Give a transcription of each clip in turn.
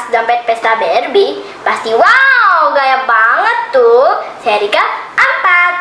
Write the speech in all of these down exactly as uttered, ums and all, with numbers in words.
tas dompet pesta Barbie? Pasti wow, gaya banget tuh. Saya Rika, empat.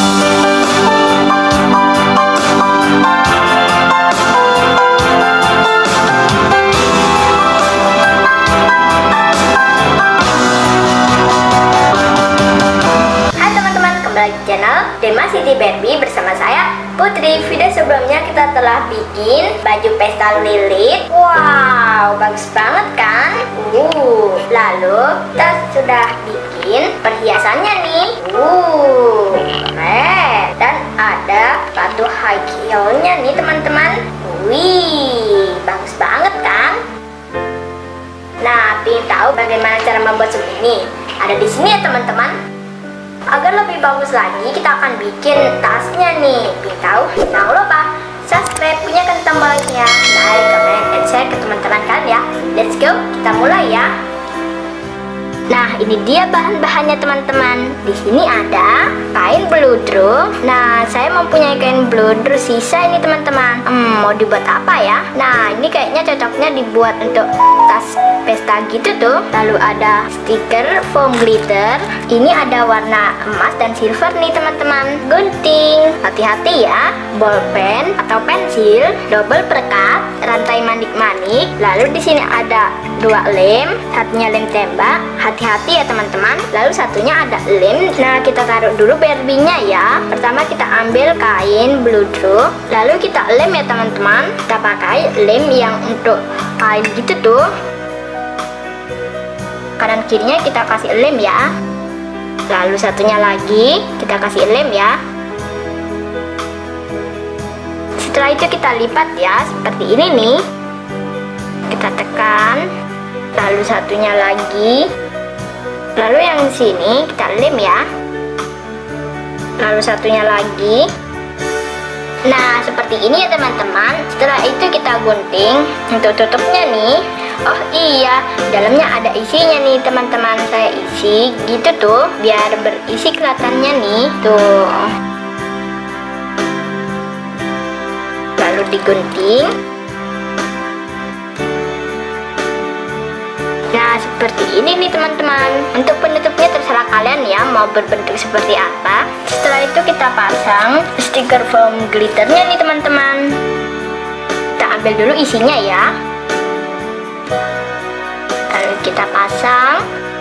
Channel Dema City Barbie bersama saya Putri. Video sebelumnya kita telah bikin baju pesta Lilith. Wow, bagus banget kan? Uh, lalu kita sudah bikin perhiasannya nih. Uh, keren. Dan ada sepatu high heel-nya nih teman-teman. Wih, bagus banget kan? Nah, ingin tahu bagaimana cara membuat semua ini? Ada di sini ya teman-teman. Agar lebih bagus lagi, kita akan bikin tasnya nih. Ingin tahu? Jangan lupa subscribe, bunyikan tombolnya, like, comment, dan share ke teman-teman kalian ya. Let's go, kita mulai ya. Nah, ini dia bahan-bahannya teman-teman. Di sini ada kain bludru. Nah, saya mempunyai kain bludru sisa ini teman-teman. Hmm, mau dibuat apa ya? Nah, ini kayaknya cocoknya dibuat untuk tas pesta gitu tuh. Lalu ada stiker foam glitter. Ini ada warna emas dan silver nih teman-teman. Gunting, hati-hati ya. Bolpen atau pensil, double perekat, rantai manik-manik. Lalu di sini ada dua lem, satunya lem tembak. Hati-hati ya teman-teman. Lalu satunya ada lem. Nah, kita taruh dulu Barbie-nya ya. Pertama kita ambil kain bludru, lalu kita lem ya teman-teman. Kita pakai lem yang untuk kain gitu tuh. Kanan kirinya kita kasih lem ya. Lalu satunya lagi kita kasih lem ya. Setelah itu kita lipat ya, seperti ini nih. Kita tekan. Lalu satunya lagi. Lalu yang sini kita lem ya. Lalu satunya lagi. Nah, seperti ini ya teman-teman. Setelah itu kita gunting untuk tutupnya nih. Oh iya, dalamnya ada isinya nih teman-teman. Saya isi gitu tuh, biar berisi kelihatannya nih tuh. Lalu digunting. Nah, seperti ini nih teman-teman. Untuk penutupnya terserah kalian ya, mau berbentuk seperti apa. Setelah itu kita pasang stiker foam glitternya nih teman-teman. Kita ambil dulu isinya ya. Lalu kita pasang.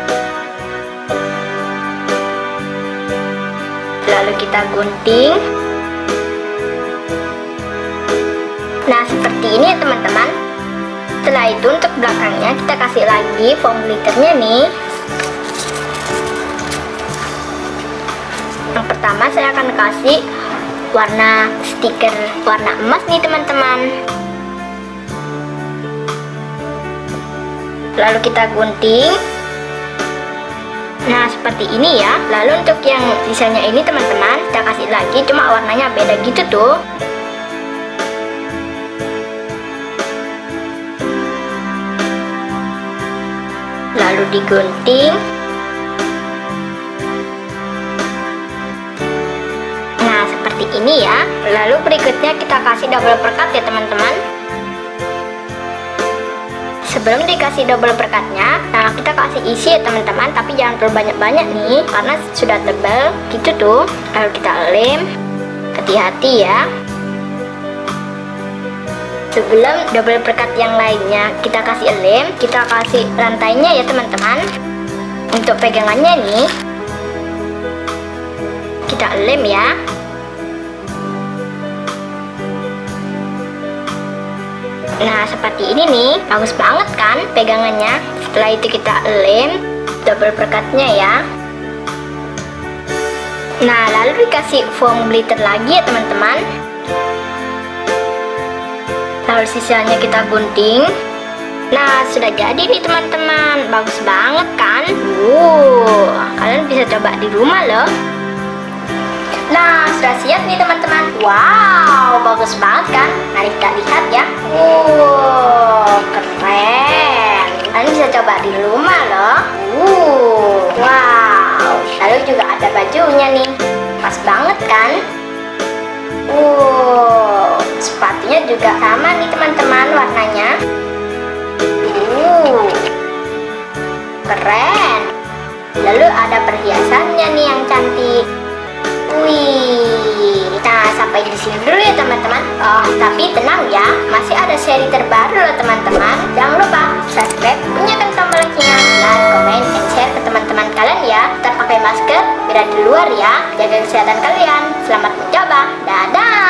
Lalu kita gunting. Nah, seperti ini ya teman-teman. Setelah itu untuk belakangnya kita kasih lagi foam glitternya nih. Yang pertama saya akan kasih warna stiker warna emas nih teman-teman. Lalu kita gunting. Nah, seperti ini ya. Lalu untuk yang sisanya ini teman-teman, kita kasih lagi, cuma warnanya beda gitu tuh. Lalu digunting. Nah, seperti ini ya. Lalu berikutnya kita kasih double perekat ya teman-teman. Sebelum dikasih double perekatnya, nah kita kasih isi ya teman-teman, tapi jangan terlalu banyak-banyak nih karena sudah tebal gitu tuh. Lalu kita lem. Hati-hati ya. Sebelum double perekat yang lainnya kita kasih lem, kita kasih rantainya ya teman-teman. Untuk pegangannya nih kita lem ya. Nah, seperti ini nih, bagus banget kan pegangannya. Setelah itu kita lem double perekatnya ya. Nah, lalu dikasih foam glitter lagi ya teman-teman. Lalu sisanya kita gunting. Nah, sudah jadi nih teman-teman. Bagus banget kan? Wow, kalian bisa coba di rumah loh. Nah, sudah siap nih teman-teman. Wow, bagus banget kan? Mari kita lihat ya. Wow, keren. Kalian bisa coba di rumah loh. Wow. Lalu juga ada bajunya nih. Pas banget kan? Wow, sepatunya juga sama nih teman-teman warnanya. Uh. Lalu ada perhiasannya nih yang cantik. Wih, nah sampai di sini dulu ya teman-teman. Oh, tapi tenang ya, masih ada seri terbaru loh teman-teman. Jangan lupa subscribe, bunyikan tombol like-nya, dan komen and share ke teman-teman kalian ya. Tetap pakai masker, bila di luar ya. Jaga kesehatan kalian. Selamat mencoba. Dadah.